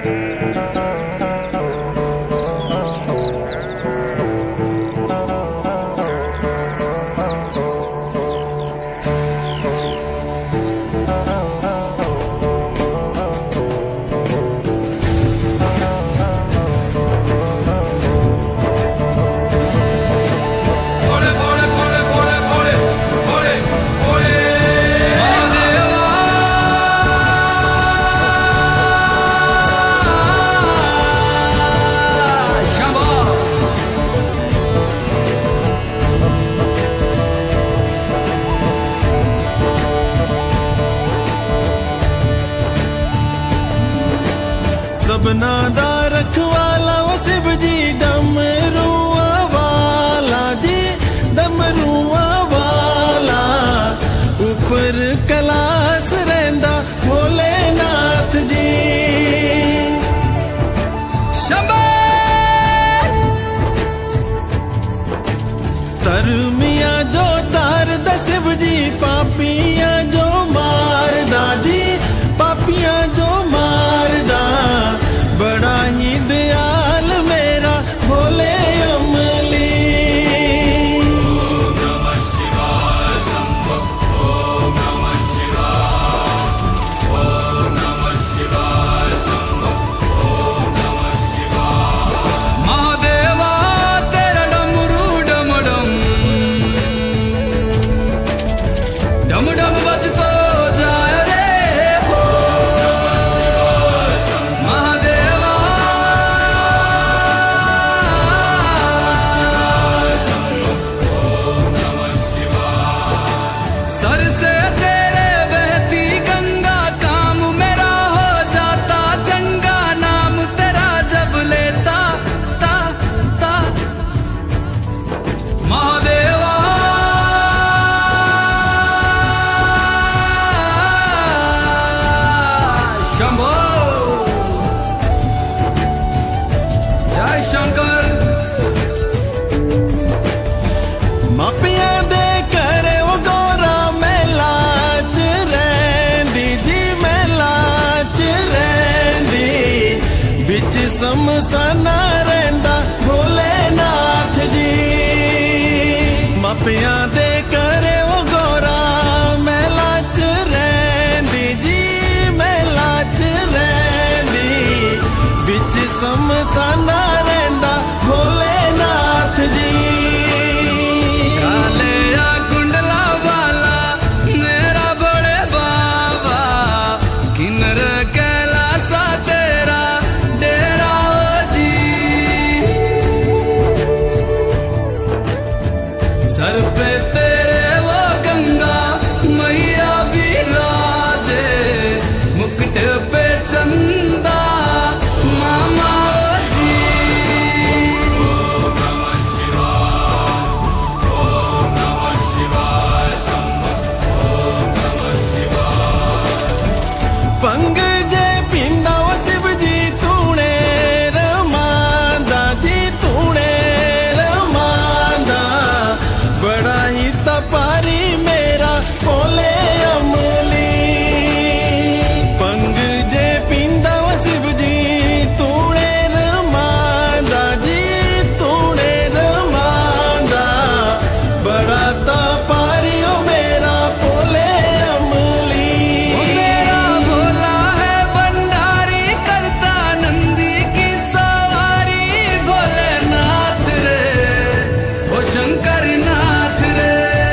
सबना दा रखवाला वो शिव जी डमरुआ वाला जी, डमरुआ वाला ऊपर कैलाश रहिंदा भोलेनाथ जी। धर्मिया जो तारदा शिव जी, पापिया जो मारदा जी, पापिया जो मारदा। बड़ा ही दयाल मेरा भोले अमली। ओम नमः शिवाय शंभो, ओम नमः शिवाय, ओम नमः शिवाय शंभो, ओम नमः शिवाय। महादेवा तेरा डमरू डम डम डम डम बजतो जाए रे। मापिया दे करे वो गौरा मेला च रहिंदी जी, मेला च रहिंदी। बिच समसाना रहिंदा भोलेनाथ जी। मापिया दे करे वो गौरा मेला च रहिंदी जी, मेला च रहिंदी। बिच समसाना रहिंदा भोलेनाथ जी। सर पे तेरे वो गंगा मैया विराजे, मुकुट पे चंदा मामा जी। ओम नमः शिवाय, ओम नमः शिवाय शंभो, ओम नमः शिवाय। पंग जे पिंदा वो शिव जी तूने रमांदा जी, तूने रमांदा। बड़ा ही तपारी मेरा भोले अमली। पंग जे पिंदा वो शिव जी तूने रमांदा जी, तूने रमांदा। बड़ा तपारी ओ मेरा भोले अमली। मेरा भोला है भंडारी, करता नंदी की सवारी। भोलेनाथ रे ओ शंकर नाथ रे।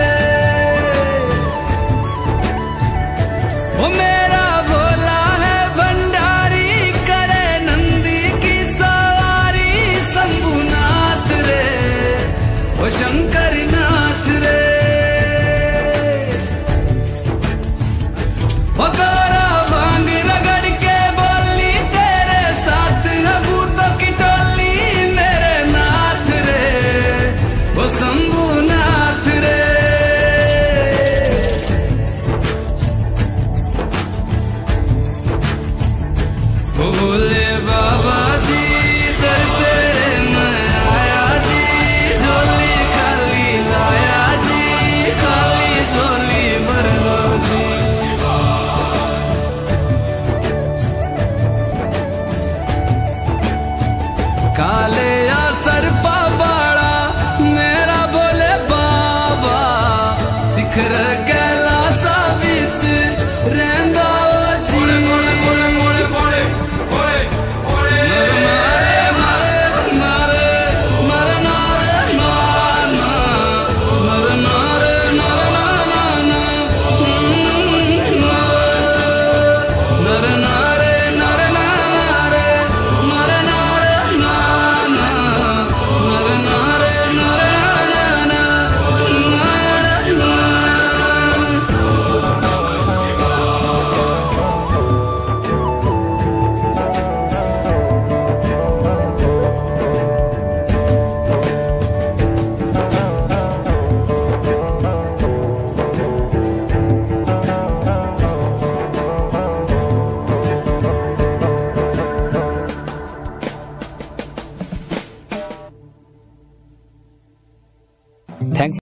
ओ मेरा भोला है भंडारी, करे नंदी की सवारी। शंभुनाथ रे ओ शंकर नाथ रे। ओ गौरा भांग रगड़ के बोली, तेरे साथ है भूतों की टोली। मेरे नाथ रे ओ शंभुनाथ रे। ओ भोले बाबा जी दर तेरे मैं आया जी। झोली खाली लाया जी, खाली झोली भर लो जी। थैंक्स।